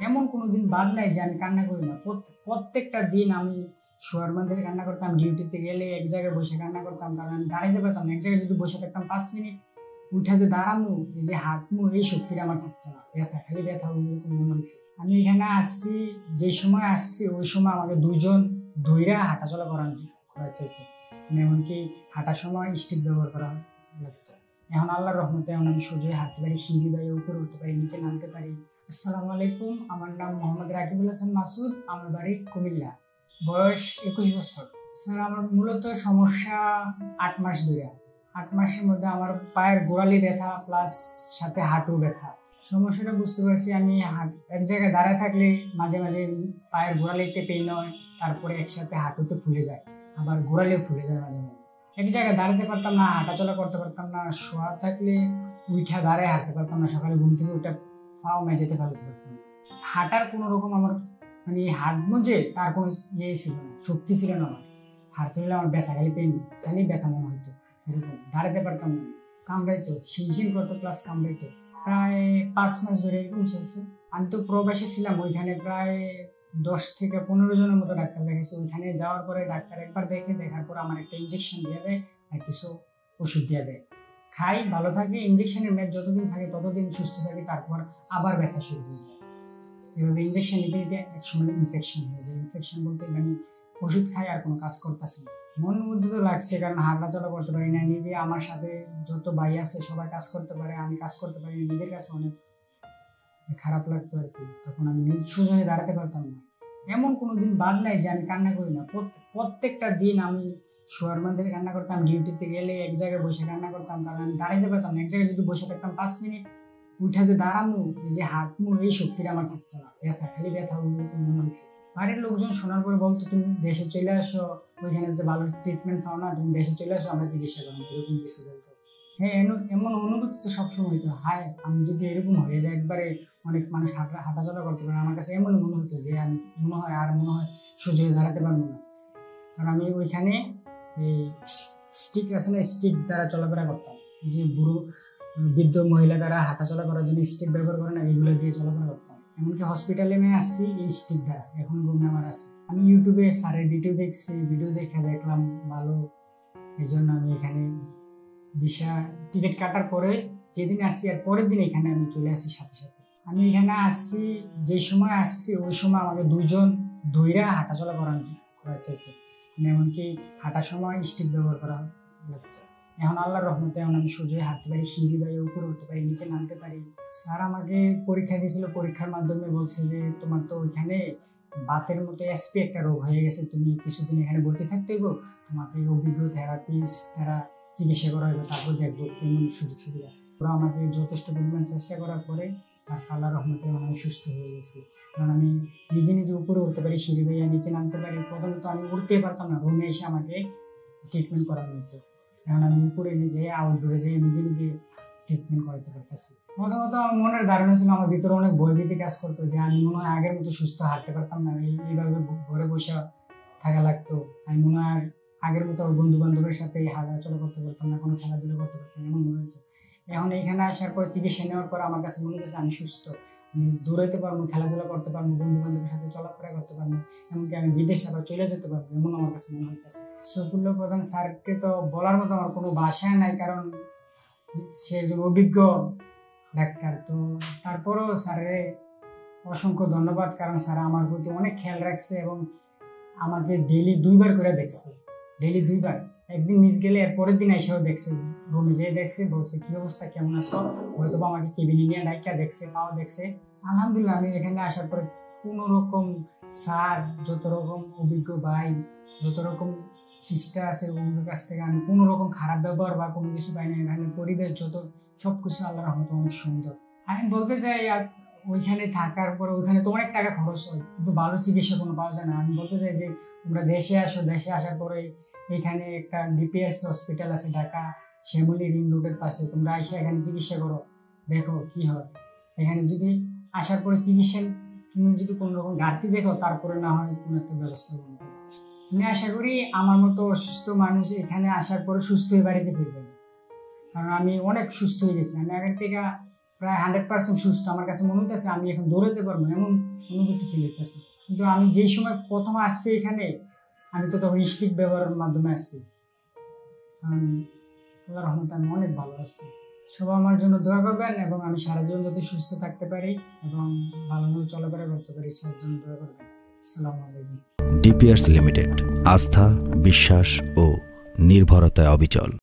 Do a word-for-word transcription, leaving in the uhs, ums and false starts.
এমন কোনো দিন বাদ নাই যে আমি কান্না করি না। প্রত্যেকটা দিন আমি শোয়ার মধ্যে কান্না করতাম, ডিউটিতে গেলে এক জায়গায় বসে কান্না করতাম, কারণ আমি দাঁড়াইতে পারতাম না। এক জায়গায় যদি বসে থাকতাম পাঁচ মিনিট, উঠে যে দাঁড়ামু, এই যে হাঁটমু, এই শক্তিটা আমার থাকতো না। ব্যথা, খালি ব্যথা ওইরকম মনে হতো। আমি এখানে আসছি, যে সময় আসছি ওই সময় আমাকে দুইজন ধইরা হাঁটাচলা করানো করাইতে হতো। এমনকি হাঁটার সময় স্টিক ব্যবহার করা লাগতো। এখন আল্লাহর রহমতে এখন আমি সোজাই হাঁটতে পারি, সিঁড়ি বাইয়ে উপরে উঠতে পারি, নিচে নামতে পারি। আসসালামু আলাইকুম, আমার নাম মোহাম্মদ রাকিবুল হাসান মাসুদ, আমার বাড়ি কুমিল্লা, বয়স একুশ বছর। স্যার, আমার মূলত সমস্যা আট মাস ধরে। আট মাসের মধ্যে আমার পায়ের গোড়ালি ব্যথা প্লাস সাথে হাঁটু ব্যথা। সমস্যাটা বুঝতে পারছি, আমি এক জায়গায় দাঁড়ায় থাকলে মাঝে মাঝে পায়ের গোড়ালিতে পেন হয়, তারপরে একসাথে হাঁটুতে ফুলে যায়, আবার গোড়ালিও ফুলে যায় মাঝে মাঝে। এক জায়গায় দাঁড়াতে পারতাম না, হাঁটাচলা করতে পারতাম না, শোয়া থাকলে উঠা দাঁড়ায় হাঁটতে পারতাম না, সকালে ঘুম থেকে উঠে পাও মেঝেতে ফেলতে পারতাম না। হাঁটার কোনো রকম আমার মানে হাঁটবো যে তার কোনো ইয়ে ছিল না, শক্তি ছিল না আমার। হাঁটতে হলে আমার ব্যথা, খালি পেন, খালি ব্যথা মনে হতো, এরকম দাঁড়াতে পারতাম না। কামড়াইতো, শিনশিন করতো প্লাস কামড়াইতো। প্রায় পাঁচ মাস ধরে এরকম চলছে। আমি তো প্রবাসী ছিলাম, ওইখানে প্রায় দশ থেকে পনেরো জনের মতো ডাক্তার দেখেছি। ওইখানে যাওয়ার পরে ডাক্তার একবার দেখে, দেখার পর আমার একটা ইঞ্জেকশন দিয়ে দেয় আর কিছু ওষুধ দিয়ে দেয়, খাই, ভালো থাকে। ইঞ্জেকশনের মেয়াদ যতদিন থাকে ততদিন সুস্থ থাকি, তারপর আবার ব্যথা শুরু হয়ে যায়। এভাবে ইঞ্জেকশন নিতে নিতে এক সময় ইনফেকশন হয়ে যায়। ইনফেকশন বলতে মানে ওষুধ খাই আর কোনো কাজ করতেছে না। মনের মধ্যে তো লাগছে, কারণ হাঁটাচলা করতে পারি না। নিজে আমার সাথে যত ভাই আছে সবাই কাজ করতে পারে, আমি কাজ করতে পারি না। নিজের কাছে অনেক খারাপ লাগতো আর কি। তখন আমি সোজা হয়ে দাঁড়াতে পারতাম না। এমন কোনো দিন বাদ নাই যে আমি কান্না করি না। প্রত্যেকটা দিন আমি শোয়ার মধ্যে কান্না করতাম, ডিউটিতে গেলে এক জায়গায় বসে কান্না করতাম, কারণ আমি দাঁড়াইতে পারতাম না। এক জায়গায় যদি বসে থাকতাম পাঁচ মিনিট, উঠে যে দাঁড়ামু, এই যে হাঁটমু, এই শক্তিটা আমার থাকতো না। ব্যথা, খালি ব্যথা ওইরকম মনে হতো। বাড়ির লোকজন শোনার পরে বলতো, তুমি দেশে চলে আসো, ওইখানে যে ভালো ট্রিটমেন্ট পাও না, তুমি দেশে চলে আসো, আমরা চিকিৎসা করবো, এরকম কিছু বলতো। হ্যাঁ, এমন অনুভূতি তো সবসময় হইতো, হায় আমি যদি এরকম হয়ে যায় একবারে, অনেক মানুষ হাঁটা হাঁটাচলা করতে পারে, আমার কাছে এমন মনে হতো যে আমি মনে হয় আর মনে হয় সোজা হয়ে দাঁড়াতে পারবো না। কারণ আমি ওইখানে এই স্টিক আছে না, স্টিক দ্বারা চলাফেরা করতাম। যে বুড়ো বৃদ্ধ মহিলা দ্বারা হাঁটাচলা করার জন্য স্টিক ব্যবহার করে না, এইগুলো দিয়ে চলাফেরা করতাম। এমনকি হসপিটালে আমি আসছি এই স্টিক দ্বারা, এখন রুমে আমার আছে। আমি ইউটিউবে স্যারের ভিডিও দেখছি, ভিডিও দেখে দেখলাম ভালো, এই জন্য আমি এখানে ভিসা টিকিট কাটার পরে যেদিন আসছি আর পরের দিন এখানে আমি চলে আসছি সাথে সাথে। আমি এখানে আসছি, যে সময় আসছি ওই সময় আমাকে দুইজন ধইরা হাঁটাচলা করানো করাইতে হতো। এমনকি হাঁটার সময় স্টিক ব্যবহার করা লাগতো। এখন আল্লাহর রহমতে এখন আমি সোজাই হাঁটতে পারি, সিঁড়ি বাইয়ে উপরে উঠতে পারি, নিচে নামতে পারি। স্যার আমাকে পরীক্ষা দিয়েছিল, পরীক্ষার মাধ্যমে বলছে যে তোমার তো ওইখানে বাতের মতো এসপি একটা রোগ হয়ে গেছে, তুমি কিছুদিন এখানে ভর্তি থাকতে হইব, তোমাকে অভিজ্ঞ থেরাপিস্ট তারা চিকিৎসা করা হইব, তারপর দেখবো কেমন সুযোগ সুবিধা। ওরা আমাকে যথেষ্ট পরিমাণ চেষ্টা করার পরে তার আল্লাহর রহমতে আমি সুস্থ হয়ে গেছি। কারণ আমি নিজে নিজে উপরে উঠতে পারি, সিঁড়ি বাইয়ে নিচে নামতে পারি। প্রথমে তো আমি উঠতেই পারতাম না, রুমে এসে আমাকে ট্রিটমেন্ট করানো হতো। এখন আমি উপরে নিজে আউটডোরে যেয়ে নিজে নিজে ট্রিটমেন্ট করাতে পারতেছি। প্রথমত আমার মনের ধারণা ছিল, আমার ভিতরে অনেক ভয়ভীতি কাজ করতো যে আমি মনে হয় আগের মতো সুস্থ হাঁটতে পারতাম না, এইভাবে ঘরে বসে থাকা লাগতো। আমি মনে হয় আগের মতো বন্ধু বান্ধবের সাথে হাঁটাচলা করতে পারতাম না, কোনো খেলাধুলা করতে পারতাম না, এমন মনে হতো। এখন এইখানে আসার পর চিকিৎসা নেওয়ার পর আমার কাছে মনে হচ্ছে আমি সুস্থ, আমি দৌড়াইতে পারবো, খেলাধুলা করতে পারবো, বন্ধু বান্ধবের সাথে চলাফেরা করতে পারবো, এমনকি আমি বিদেশে আবার চলে যেতে পারবো, এমন আমার কাছে মনে হইতেছে। শফিউল্লাহ প্রধান স্যারকে তো বলার মতো আমার কোনো ভাষা নাই, কারণ সে একজন অভিজ্ঞ ডাক্তার। তো তারপরেও স্যারের অসংখ্য ধন্যবাদ, কারণ স্যার আমার প্রতি অনেক খেয়াল রাখছে এবং আমাকে ডেইলি দুইবার করে দেখছে। ডেইলি দুইবার, একদিন মিস গেলে এর পরের দিন এসেও দেখছে, রুমে যেয়ে দেখছে, বলছে কি অবস্থা, কেমন আছো, হয়তো বা আমাকে কেবিনে নিয়ে ডাইকা দেখছে, পাও দেখছে। আলহামদুলিল্লাহ, আমি এখানে আসার পরে কোনো রকম স্যার, যত রকম অভিজ্ঞ ভাই, যত রকম সিস্টার আছে ওদের কাছ থেকে আমি কোনো রকম খারাপ ব্যবহার বা কোনো কিছু পাই না। এখানে পরিবেশ যত সব কিছু আল্লাহর রহমতে অনেক সুন্দর। আমি বলতে চাই ওইখানে থাকার পর ওইখানে তো অনেক টাকা খরচ হয়, কিন্তু ভালো চিকিৎসা কোনো পাওয়া যায় না। আমি বলতে চাই যে তোমরা দেশে আসো, দেশে আসার পরে এখানে একটা ডিপিএস হসপিটাল আছে ঢাকা শ্যামলী রিং রোডের পাশে, তোমরা এসে এখানে চিকিৎসা করো, দেখো কি হয়। এখানে যদি আসার পরে চিকিৎসা তুমি যদি কোনো রকম ঘাটতি দেখো, তারপরে না হয় কোনো একটা ব্যবস্থা করবে। আমি আশা করি আমার মতো অসুস্থ মানুষ এখানে আসার পরে সুস্থ হয়ে বাড়িতে ফিরবেন, কারণ আমি অনেক সুস্থ হয়ে গেছি। আমি আগের থেকে প্রায় হান্ড্রেড পার্সেন্ট সুস্থ। আমার কাছে মনে হইতেছে আমি এখন দৌড়াতে পারবো, এমন অনুভূতি ফিল হইতেছে। কিন্তু আমি যেই সময় প্রথম আসছি এখানে, আমি তো তখন স্টিক ব্যবহারের মাধ্যমে আসছি। আল্লাহর রহমতে আমি অনেক ভালো আছি। সবাই আমার জন্য দোয়া করবেন এবং আমি সারা জীবন যাতে সুস্থ থাকতে পারি এবং ভালোভাবে চলাফেরা করতে পারি, সেটার জন্য দোয়া করবেন। আসসালামু আলাইকুম। ডিপিয়ার্স লিমিটেড, আস্থা, বিশ্বাস ও নির্ভরতায় অবিচল।